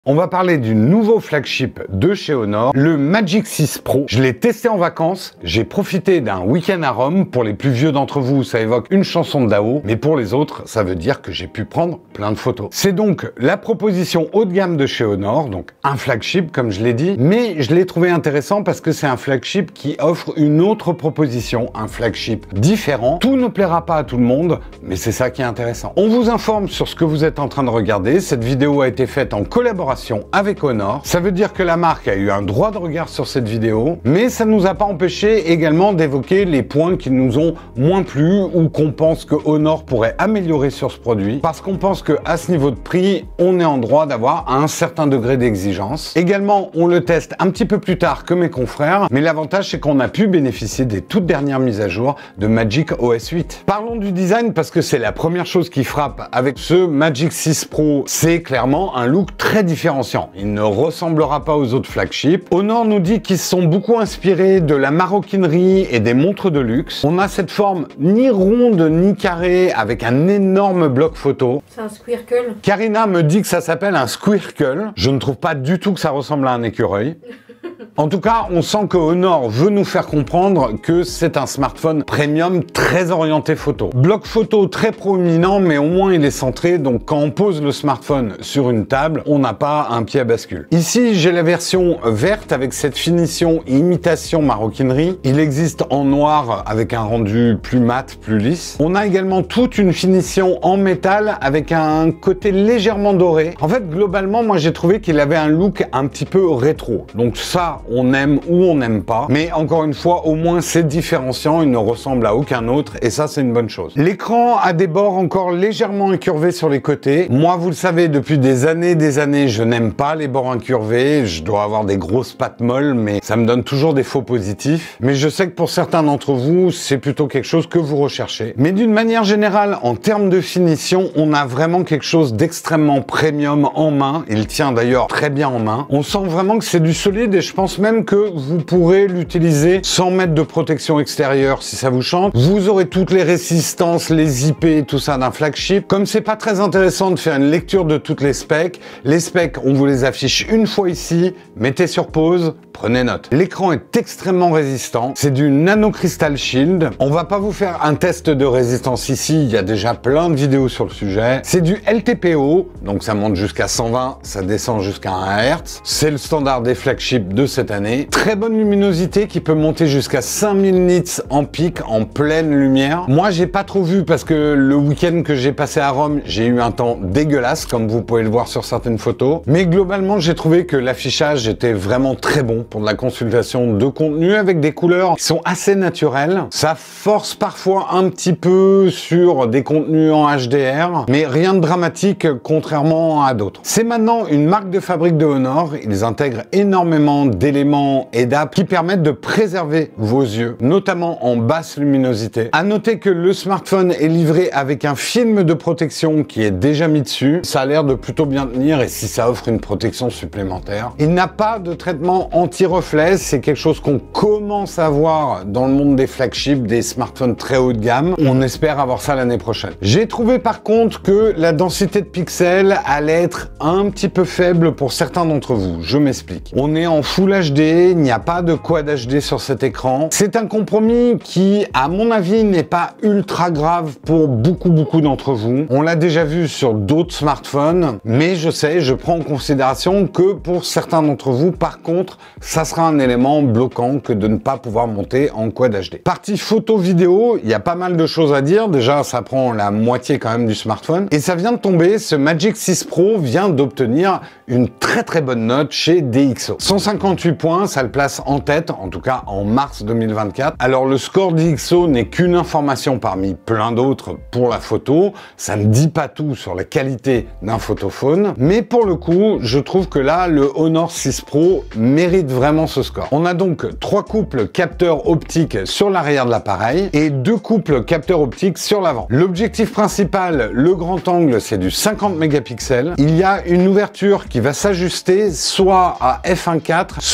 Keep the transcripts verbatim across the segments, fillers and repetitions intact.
On va parler du nouveau flagship de chez Honor, le Magic six Pro. Je l'ai testé en vacances, j'ai profité d'un week-end à Rome. Pour les plus vieux d'entre vous, ça évoque une chanson de Dao, mais pour les autres, ça veut dire que j'ai pu prendre plein de photos. C'est donc la proposition haut de gamme de chez Honor, donc un flagship comme je l'ai dit, mais je l'ai trouvé intéressant parce que c'est un flagship qui offre une autre proposition, un flagship différent. Tout ne plaira pas à tout le monde, mais c'est ça qui est intéressant. On vous informe sur ce que vous êtes en train de regarder. Cette vidéo a été faite en collaboration avec Honor. Ça veut dire que la marque a eu un droit de regard sur cette vidéo, mais ça ne nous a pas empêché également d'évoquer les points qui nous ont moins plu ou qu'on pense que Honor pourrait améliorer sur ce produit, parce qu'on pense que à ce niveau de prix, on est en droit d'avoir un certain degré d'exigence. Également, on le teste un petit peu plus tard que mes confrères, mais l'avantage c'est qu'on a pu bénéficier des toutes dernières mises à jour de Magic O S huit. Parlons du design parce que c'est la première chose qui frappe avec ce Magic six Pro, c'est clairement un look très différent. Différenciant. Il ne ressemblera pas aux autres flagships. Honor nous dit qu'ils se sont beaucoup inspirés de la maroquinerie et des montres de luxe. On a cette forme ni ronde ni carrée avec un énorme bloc photo. C'est un squircle. Karina me dit que ça s'appelle un squircle. Je ne trouve pas du tout que ça ressemble à un écureuil. En tout cas, on sent que Honor veut nous faire comprendre que c'est un smartphone premium très orienté photo. Bloc photo très proéminent, mais au moins il est centré, donc quand on pose le smartphone sur une table, on n'a pas un pied à bascule. Ici, j'ai la version verte avec cette finition imitation maroquinerie. Il existe en noir avec un rendu plus mat, plus lisse. On a également toute une finition en métal avec un côté légèrement doré. En fait, globalement, moi j'ai trouvé qu'il avait un look un petit peu rétro. Donc ça, on aime ou on n'aime pas, mais encore une fois, au moins c'est différenciant, il ne ressemble à aucun autre, et ça c'est une bonne chose. L'écran a des bords encore légèrement incurvés sur les côtés. Moi, vous le savez, depuis des années des années, je n'aime pas les bords incurvés, je dois avoir des grosses pattes molles, mais ça me donne toujours des faux positifs. Mais je sais que pour certains d'entre vous, c'est plutôt quelque chose que vous recherchez. Mais d'une manière générale, en termes de finition, on a vraiment quelque chose d'extrêmement premium en main. Il tient d'ailleurs très bien en main. On sent vraiment que c'est du solide, et je pense même que vous pourrez l'utiliser sans mettre de protection extérieure si ça vous chante. Vous aurez toutes les résistances, les I P, tout ça d'un flagship. Comme c'est pas très intéressant de faire une lecture de toutes les specs, les specs, on vous les affiche une fois ici, mettez sur pause, prenez note. L'écran est extrêmement résistant, c'est du Nano Crystal Shield. On va pas vous faire un test de résistance ici, il y a déjà plein de vidéos sur le sujet. C'est du L T P O, donc ça monte jusqu'à cent vingt, ça descend jusqu'à un hertz. C'est le standard des flagships de cette année. Très bonne luminosité qui peut monter jusqu'à cinq mille nits en pic, en pleine lumière. Moi, j'ai pas trop vu parce que le week-end que j'ai passé à Rome, j'ai eu un temps dégueulasse, comme vous pouvez le voir sur certaines photos. Mais globalement, j'ai trouvé que l'affichage était vraiment très bon pour de la consultation de contenu avec des couleurs qui sont assez naturelles. Ça force parfois un petit peu sur des contenus en H D R, mais rien de dramatique contrairement à d'autres. C'est maintenant une marque de fabrique de Honor. Ils intègrent énormément d'éléments et d'apps qui permettent de préserver vos yeux, notamment en basse luminosité. À noter que le smartphone est livré avec un film de protection qui est déjà mis dessus. Ça a l'air de plutôt bien tenir, et si ça offre une protection supplémentaire. Il n'a pas de traitement anti-reflet, c'est quelque chose qu'on commence à voir dans le monde des flagships, des smartphones très haut de gamme. On espère avoir ça l'année prochaine. J'ai trouvé par contre que la densité de pixels allait être un petit peu faible pour certains d'entre vous. Je m'explique. On est en Full H D, il n'y a pas de Quad H D sur cet écran. C'est un compromis qui, à mon avis, n'est pas ultra grave pour beaucoup, beaucoup d'entre vous. On l'a déjà vu sur d'autres smartphones, mais je sais, je prends en considération que pour certains d'entre vous, par contre, ça sera un élément bloquant que de ne pas pouvoir monter en Quad H D. Partie photo vidéo, il y a pas mal de choses à dire. Déjà, ça prend la moitié quand même du smartphone. Et ça vient de tomber, ce Magic six Pro vient d'obtenir une très très bonne note chez D X O. cent cinquante-huit points, ça le place en tête, en tout cas en mars deux mille vingt-quatre. Alors le score D X O n'est qu'une information parmi plein d'autres pour la photo. Ça ne dit pas tout sur la qualité d'un photophone, mais pour le coup, je trouve que là, le Honor six Pro mérite vraiment ce score. On a donc trois couples capteurs optiques sur l'arrière de l'appareil et deux couples capteurs optiques sur l'avant. L'objectif principal, le grand angle, c'est du cinquante mégapixels. Il y a une ouverture qui va s'ajuster soit à f un point quatre, soit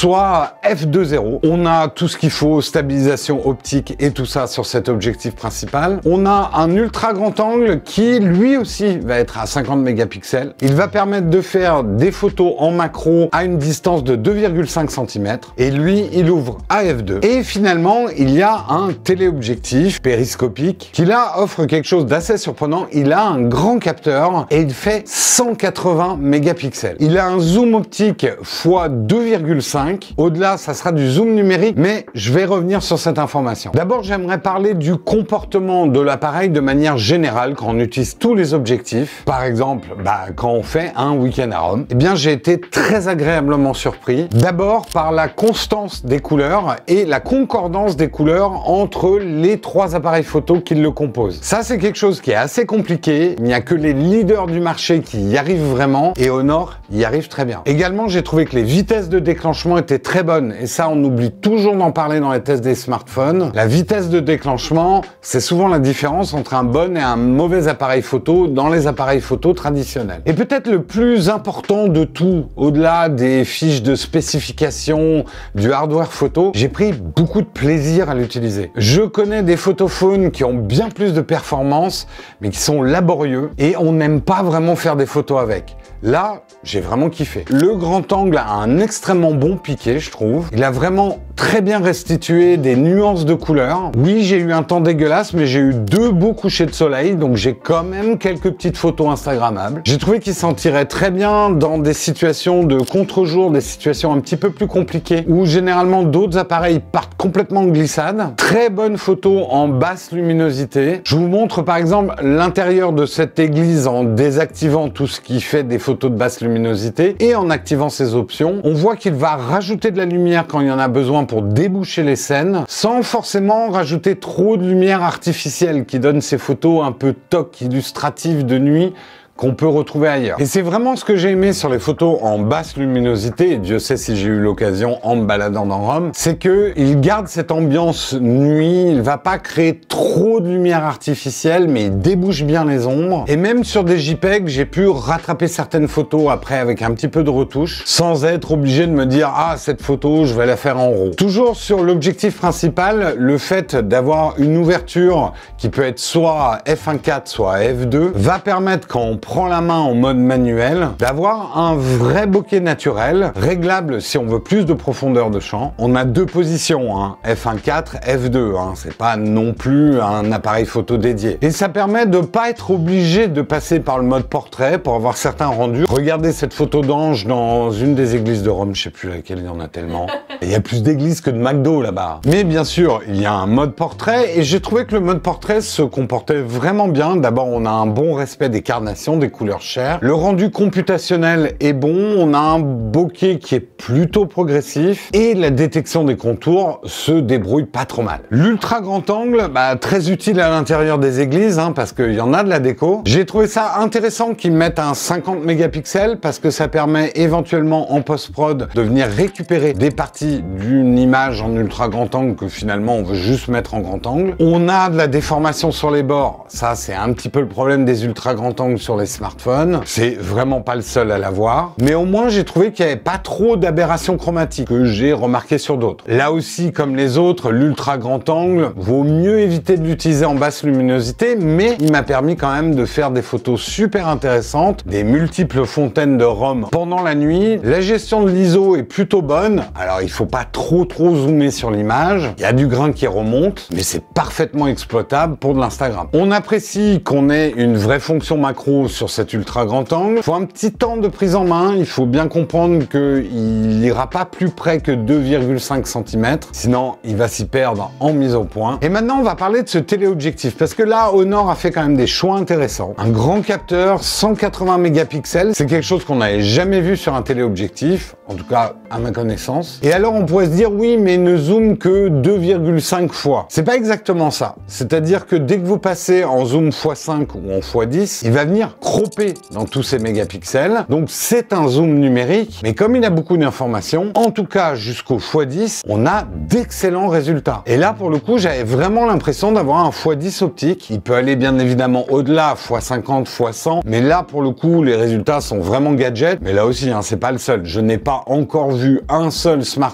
soit f deux point zéro. On a tout ce qu'il faut, stabilisation optique et tout ça sur cet objectif principal. On a un ultra grand angle qui lui aussi va être à cinquante mégapixels. Il va permettre de faire des photos en macro à une distance de deux virgule cinq centimètres et lui il ouvre à f deux. Et finalement il y a un téléobjectif périscopique qui là offre quelque chose d'assez surprenant. Il a un grand capteur et il fait cent quatre-vingts mégapixels. Il a un zoom optique fois deux virgule cinq. Au-delà ça sera du zoom numérique, mais je vais revenir sur cette information. D'abord j'aimerais parler du comportement de l'appareil de manière générale quand on utilise tous les objectifs. Par exemple, bah, quand on fait un week-end à Rome, eh bien j'ai été très agréablement surpris. D'abord par la constance des couleurs et la concordance des couleurs entre les trois appareils photo qui le composent. Ça c'est quelque chose qui est assez compliqué. Il n'y a que les leaders du marché qui y arrivent vraiment et Honor y arrive très bien. Également j'ai trouvé que les vitesses de déclenchement étaient très bonnes et ça on oublie toujours d'en parler dans les tests des smartphones. La vitesse de déclenchement, c'est souvent la différence entre un bon et un mauvais appareil photo dans les appareils photo traditionnels. Et peut-être le plus important de tout, au-delà des fiches de spécification du hardware photo, j'ai pris beaucoup de plaisir à l'utiliser. Je connais des photophones qui ont bien plus de performance, mais qui sont laborieux et on n'aime pas vraiment faire des photos avec. Là, j'ai vraiment kiffé. Le grand angle a un extrêmement bon piqué, je trouve. Il a vraiment très bien restitué des nuances de couleurs. Oui, j'ai eu un temps dégueulasse, mais j'ai eu deux beaux couchers de soleil, donc j'ai quand même quelques petites photos instagrammables. J'ai trouvé qu'il s'en tirait très bien dans des situations de contre-jour, des situations un petit peu plus compliquées, où généralement d'autres appareils partent complètement en glissade. Très bonne photo en basse luminosité. Je vous montre par exemple l'intérieur de cette église en désactivant tout ce qui fait des photos de basse luminosité et en activant ces options. On voit qu'il va rajouter de la lumière quand il y en a besoin pour déboucher les scènes, sans forcément rajouter trop de lumière artificielle qui donne ces photos un peu toc illustratives de nuit qu'on peut retrouver ailleurs. Et c'est vraiment ce que j'ai aimé sur les photos en basse luminosité, et Dieu sait si j'ai eu l'occasion en me baladant dans Rome, c'est que il garde cette ambiance nuit, il va pas créer trop de lumière artificielle, mais il débouche bien les ombres. Et même sur des JPEG, j'ai pu rattraper certaines photos après avec un petit peu de retouche, sans être obligé de me dire « Ah, cette photo, je vais la faire en RAW ». Toujours sur l'objectif principal, le fait d'avoir une ouverture qui peut être soit f un point quatre, soit f deux, va permettre quand on prend la main en mode manuel, d'avoir un vrai bokeh naturel, réglable si on veut plus de profondeur de champ. On a deux positions, hein, f un point quatre, f deux, hein, c'est pas non plus un appareil photo dédié. Et ça permet de pas être obligé de passer par le mode portrait pour avoir certains rendus. Regardez cette photo d'ange dans une des églises de Rome, je sais plus laquelle, il y en a tellement. Il y a plus d'églises que de McDo là-bas. Mais bien sûr, il y a un mode portrait et j'ai trouvé que le mode portrait se comportait vraiment bien. D'abord, on a un bon respect des carnations, des couleurs chères. Le rendu computationnel est bon, on a un bokeh qui est plutôt progressif et la détection des contours se débrouille pas trop mal. L'ultra grand angle, bah, très utile à l'intérieur des églises, hein, parce qu'il y en a de la déco. J'ai trouvé ça intéressant qu'ils mettent un cinquante mégapixels parce que ça permet éventuellement en post-prod de venir récupérer des parties d'une image en ultra grand angle que finalement on veut juste mettre en grand angle. On a de la déformation sur les bords, ça c'est un petit peu le problème des ultra grand angles sur les smartphones, c'est vraiment pas le seul à l'avoir, mais au moins j'ai trouvé qu'il n'y avait pas trop d'aberrations chromatiques que j'ai remarqué sur d'autres. Là aussi, comme les autres, l'ultra grand angle, vaut mieux éviter de l'utiliser en basse luminosité, mais il m'a permis quand même de faire des photos super intéressantes, des multiples fontaines de Rome pendant la nuit. La gestion de l'I S O est plutôt bonne, alors il faut pas trop trop zoomer sur l'image, il y a du grain qui remonte, mais c'est parfaitement exploitable pour de l'Instagram. On apprécie qu'on ait une vraie fonction macro sur cet ultra grand angle. Il faut un petit temps de prise en main, il faut bien comprendre qu'il n'ira pas plus près que deux virgule cinq centimètres, sinon il va s'y perdre en mise au point. Et maintenant on va parler de ce téléobjectif, parce que là Honor a fait quand même des choix intéressants. Un grand capteur, cent quatre-vingts mégapixels, c'est quelque chose qu'on n'avait jamais vu sur un téléobjectif, en tout cas à ma connaissance. Et alors on pourrait se dire oui, mais ne zoome que deux virgule cinq fois. C'est pas exactement ça. C'est-à-dire que dès que vous passez en zoom fois cinq ou en fois dix, il va venir cropper dans tous ces mégapixels. Donc c'est un zoom numérique, mais comme il a beaucoup d'informations, en tout cas jusqu'au fois dix, on a d'excellents résultats. Et là pour le coup, j'avais vraiment l'impression d'avoir un fois dix optique. Il peut aller bien évidemment au-delà, fois cinquante, fois cent, mais là pour le coup, les résultats sont vraiment gadgets. Mais là aussi, hein, c'est pas le seul. Je n'ai pas encore vu un seul smartphone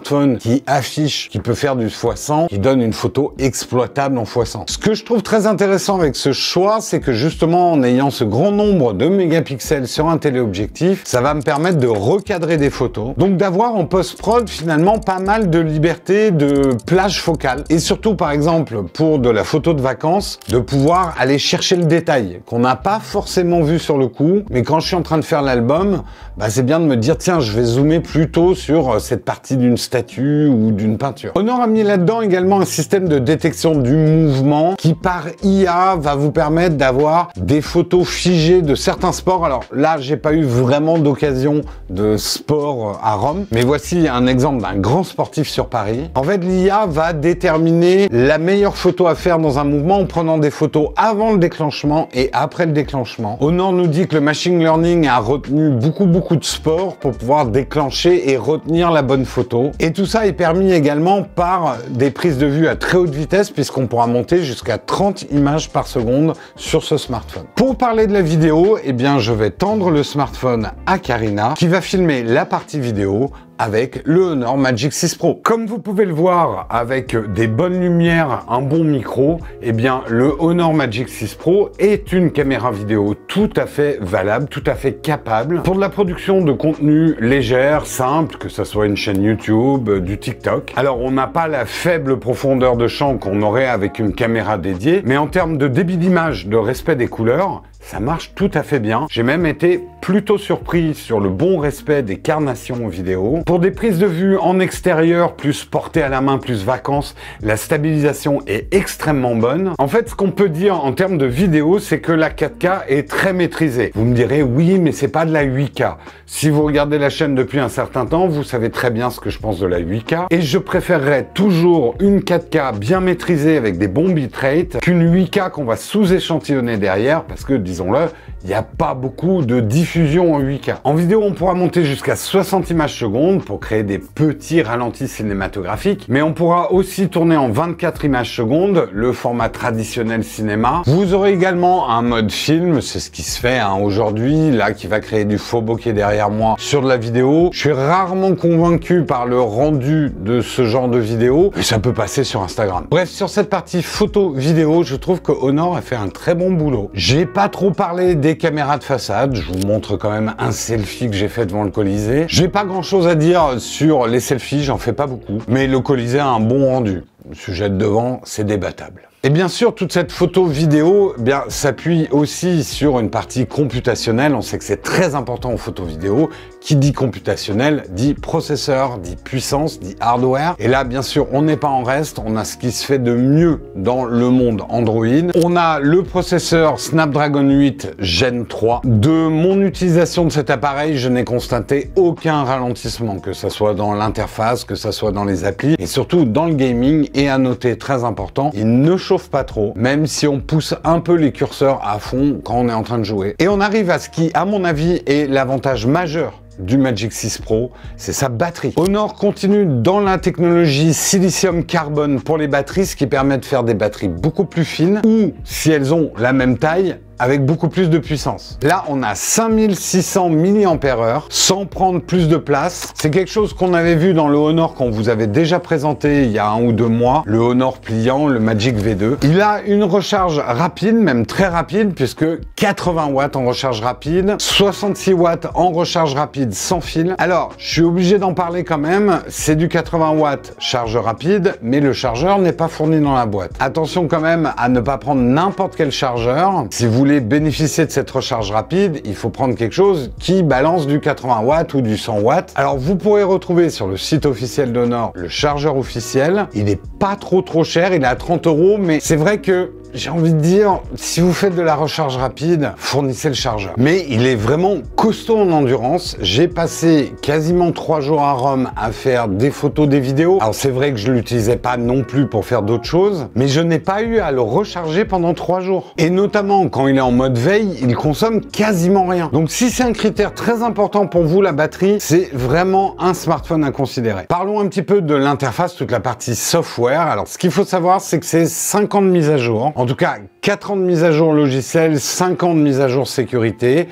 smartphone qui affiche, qui peut faire du fois cent, qui donne une photo exploitable en fois cent. Ce que je trouve très intéressant avec ce choix, c'est que justement en ayant ce grand nombre de mégapixels sur un téléobjectif, ça va me permettre de recadrer des photos, donc d'avoir en post-prod finalement pas mal de liberté de plage focale, et surtout par exemple pour de la photo de vacances, de pouvoir aller chercher le détail qu'on n'a pas forcément vu sur le coup, mais quand je suis en train de faire l'album, bah c'est bien de me dire tiens, je vais zoomer plutôt sur cette partie d'une statue ou d'une peinture. Honor a mis là-dedans également un système de détection du mouvement qui par I A va vous permettre d'avoir des photos figées de certains sports. Alors là, j'ai pas eu vraiment d'occasion de sport à Rome, mais voici un exemple d'un grand sportif sur Paris. En fait, l'I A va déterminer la meilleure photo à faire dans un mouvement en prenant des photos avant le déclenchement et après le déclenchement. Honor nous dit que le machine learning a retenu beaucoup beaucoup de sports pour pouvoir déclencher et retenir la bonne photo. Et tout ça est permis également par des prises de vue à très haute vitesse puisqu'on pourra monter jusqu'à trente images par seconde sur ce smartphone. Pour parler de la vidéo, eh bien je vais tendre le smartphone à Karina qui va filmer la partie vidéo avec le Honor Magic six Pro. Comme vous pouvez le voir, avec des bonnes lumières, un bon micro, eh bien le Honor Magic six Pro est une caméra vidéo tout à fait valable, tout à fait capable pour de la production de contenu légère, simple, que ce soit une chaîne YouTube, du TikTok. Alors on n'a pas la faible profondeur de champ qu'on aurait avec une caméra dédiée, mais en termes de débit d'image, de respect des couleurs, ça marche tout à fait bien. J'ai même été plutôt surpris sur le bon respect des carnations vidéo. Pour des prises de vue en extérieur, plus portée à la main, plus vacances, la stabilisation est extrêmement bonne. En fait, ce qu'on peut dire en termes de vidéo, c'est que la quatre K est très maîtrisée. Vous me direz, oui, mais c'est pas de la huit K. Si vous regardez la chaîne depuis un certain temps, vous savez très bien ce que je pense de la huit K. Et je préférerais toujours une quatre K bien maîtrisée avec des bons bitrates qu'une huit K qu'on va sous-échantillonner derrière parce que, disons-le, il n'y a pas beaucoup de diffusion en huit K. En vidéo, on pourra monter jusqu'à soixante images secondes pour créer des petits ralentis cinématographiques, mais on pourra aussi tourner en vingt-quatre images secondes, le format traditionnel cinéma. Vous aurez également un mode film, c'est ce qui se fait hein, aujourd'hui, là, qui va créer du faux bokeh derrière moi sur de la vidéo. Je suis rarement convaincu par le rendu de ce genre de vidéo, mais ça peut passer sur Instagram. Bref, sur cette partie photo-vidéo, je trouve que Honor a fait un très bon boulot. J'ai pas trop parlé des caméras de façade, je vous montre quand même un selfie que j'ai fait devant le Colisée. J'ai pas grand chose à dire sur les selfies, j'en fais pas beaucoup, mais le Colisée a un bon rendu. Le sujet de devant, c'est débattable. Et bien sûr, toute cette photo vidéo eh bien s'appuie aussi sur une partie computationnelle. On sait que c'est très important en photo vidéo. Qui dit computationnel dit processeur, dit puissance, dit hardware. Et là, bien sûr, on n'est pas en reste. On a ce qui se fait de mieux dans le monde Android. On a le processeur Snapdragon huit Gen trois. De mon utilisation de cet appareil, je n'ai constaté aucun ralentissement, que ce soit dans l'interface, que ce soit dans les applis, et surtout dans le gaming. Et à noter, très important, il ne chauffe pas trop, même si on pousse un peu les curseurs à fond quand on est en train de jouer. Et on arrive à ce qui, à mon avis, est l'avantage majeur du Magic six Pro, c'est sa batterie. Honor continue dans la technologie silicium carbone pour les batteries, ce qui permet de faire des batteries beaucoup plus fines, ou si elles ont la même taille, avec beaucoup plus de puissance. Là, on a cinq mille six cents milliampères heure sans prendre plus de place. C'est quelque chose qu'on avait vu dans le Honor qu'on vous avait déjà présenté il y a un ou deux mois, le Honor pliant, le Magic V deux. Il a une recharge rapide, même très rapide, puisque quatre-vingts watts en recharge rapide, soixante-six watts en recharge rapide sans fil. Alors, je suis obligé d'en parler quand même, c'est du quatre-vingts watts charge rapide, mais le chargeur n'est pas fourni dans la boîte. Attention quand même à ne pas prendre n'importe quel chargeur. Si vous voulez bénéficier de cette recharge rapide, il faut prendre quelque chose qui balance du quatre-vingts watts ou du cent watts. Alors vous pourrez retrouver sur le site officiel d'Honor le chargeur officiel. Il n'est pas trop trop cher, il est à trente euros, mais c'est vrai que j'ai envie de dire, si vous faites de la recharge rapide, fournissez le chargeur. Mais il est vraiment costaud en endurance. J'ai passé quasiment trois jours à Rome à faire des photos, des vidéos. Alors c'est vrai que je l'utilisais pas non plus pour faire d'autres choses, mais je n'ai pas eu à le recharger pendant trois jours. Et notamment quand il est en mode veille, il consomme quasiment rien. Donc si c'est un critère très important pour vous, la batterie, c'est vraiment un smartphone à considérer. Parlons un petit peu de l'interface, toute la partie software. Alors ce qu'il faut savoir, c'est que c'est cinq ans de mise à jour. En tout cas, quatre ans de mise à jour logicielle, cinq ans de mise à jour sécurité.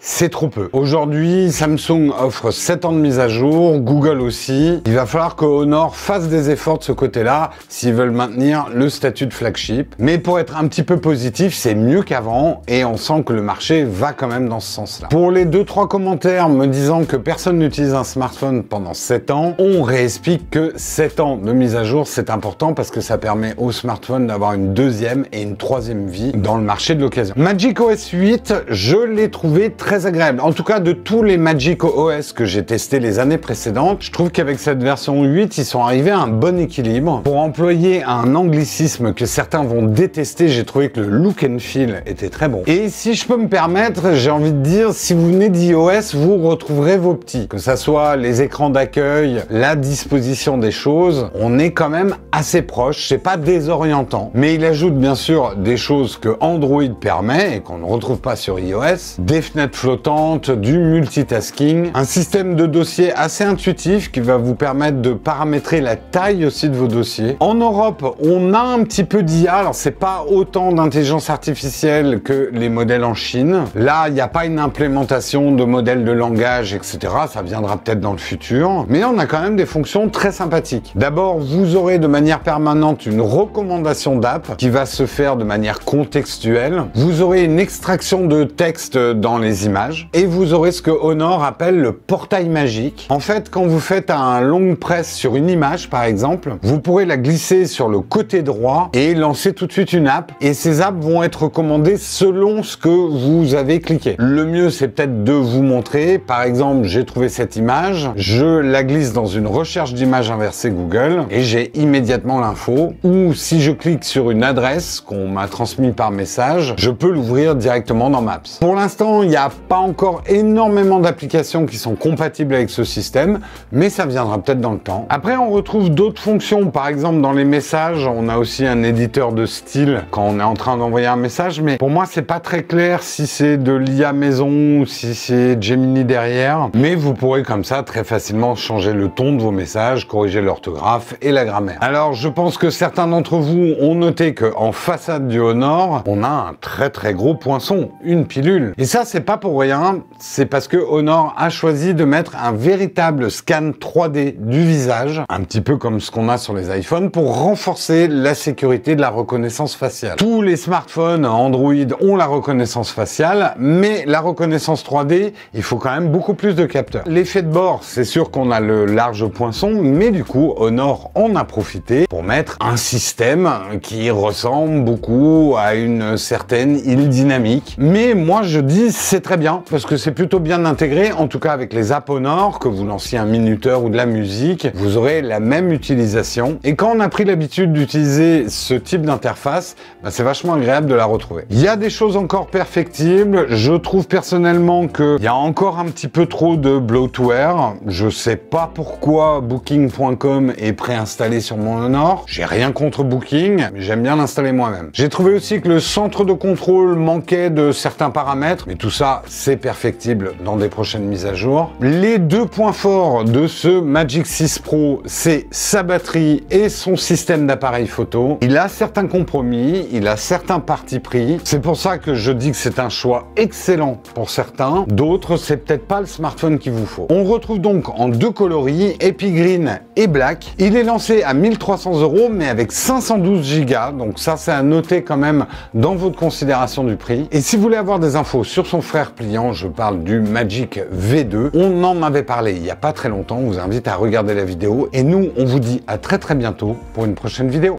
c'est trop peu. Aujourd'hui, Samsung offre sept ans de mise à jour, Google aussi. Il va falloir que Honor fasse des efforts de ce côté-là s'ils veulent maintenir le statut de flagship. Mais pour être un petit peu positif, c'est mieux qu'avant et on sent que le marché va quand même dans ce sens-là. Pour les deux trois commentaires me disant que personne n'utilise un smartphone pendant sept ans, on réexplique que sept ans de mise à jour, c'est important parce que ça permet au smartphone d'avoir une deuxième et une troisième vie dans le marché de l'occasion. macOS huit, je l'ai trouvé très agréable. En tout cas, de tous les macOS que j'ai testés les années précédentes, je trouve qu'avec cette version huit, ils sont arrivés à un bon équilibre. Pour employer un anglicisme que certains vont détester, j'ai trouvé que le look and feel était très bon. Et si je peux me permettre, j'ai envie de dire, si vous venez d'iOS, vous retrouverez vos petits. Que ça soit les écrans d'accueil, la disposition des choses, on est quand même assez proche. C'est pas désorientant, mais il ajoute bien sûr des choses que Android permet et qu'on ne retrouve pas sur iOS, des fenêtres flottantes, du multitasking, un système de dossier assez intuitif qui va vous permettre de paramétrer la taille aussi de vos dossiers. En Europe, on a un petit peu d'I A, alors c'est pas autant d'intelligence artificielle que les modèles en Chine. Là, il n'y a pas une implémentation de modèles de langage, et cetera. Ça viendra peut-être dans le futur, mais on a quand même des fonctions très sympathiques. D'abord, vous aurez de manière permanente une recommandation d'app qui va se faire de manière contextuelle. Vous aurez une extraction de texte dans les images et vous aurez ce que Honor appelle le portail magique. En fait, quand vous faites un long press sur une image, par exemple, vous pourrez la glisser sur le côté droit et lancer tout de suite une app. Et ces apps vont être recommandées selon ce que vous avez cliqué. Le mieux, c'est peut-être de vous montrer. Par exemple, j'ai trouvé cette image, je la glisse dans une recherche d'images inversée Google et j'ai immédiatement l'info. Ou si je clique sur une adresse qu'on m'a transmise par message, je peux l'ouvrir directement dans Maps. Pour l'instant, il n'y a pas encore énormément d'applications qui sont compatibles avec ce système, mais ça viendra peut-être dans le temps. Après, on retrouve d'autres fonctions. Par exemple, dans les messages, on a aussi un éditeur de style quand on est en train d'envoyer un message, mais pour moi, c'est pas très clair si c'est de l'I A maison ou si c'est Gemini derrière. Mais vous pourrez comme ça très facilement changer le ton de vos messages, corriger l'orthographe et la grammaire. Alors, je pense que certains d'entre vous ont noté qu'en façade du Honor, on a un très très gros poinçon, une pilule. Et ça, c'est pas pour rien, c'est parce que Honor a choisi de mettre un véritable scan trois D du visage, un petit peu comme ce qu'on a sur les iPhones, pour renforcer la sécurité de la reconnaissance faciale. Tous les smartphones Android ont la reconnaissance faciale, mais la reconnaissance trois D, il faut quand même beaucoup plus de capteurs. L'effet de bord, c'est sûr qu'on a le large poinçon, mais du coup, Honor en a profité pour mettre un système qui ressemble beaucoup à une certaine île dynamique. Mais moi, je dis c'est très bien, parce que c'est plutôt bien intégré, en tout cas avec les apps Honor, que vous lanciez un minuteur ou de la musique, vous aurez la même utilisation. Et quand on a pris l'habitude d'utiliser ce type d'interface, bah, c'est vachement agréable de la retrouver. Il y a des choses encore perfectibles. Je trouve personnellement qu'il y a encore un petit peu trop de bloatware. Je sais pas pourquoi Booking point com est préinstallé sur mon Honor. J'ai rien contre Booking, mais j'aime bien l'installer moi-même. J'ai trouvé aussi que le centre de contrôle manquait de certains paramètres, mais tout ça, c'est perfectible dans des prochaines mises à jour. Les deux points forts de ce Magic six Pro, c'est sa batterie et son système d'appareil photo. Il a certains compromis, il a certains partis pris. C'est pour ça que je dis que c'est un choix excellent pour certains. D'autres, c'est peut-être pas le smartphone qu'il vous faut. On retrouve donc en deux coloris, Epic Green et Black. Il est lancé à mille trois cents euros, mais avec cinq cent douze gigas. Donc ça, c'est à noter quand même dans votre considération du prix. Et si vous voulez avoir des infos sur son frère pliant, je parle du Magic V deux. On en avait parlé il n'y a pas très longtemps. On vous invite à regarder la vidéo. Et nous, on vous dit à très très bientôt pour une prochaine vidéo.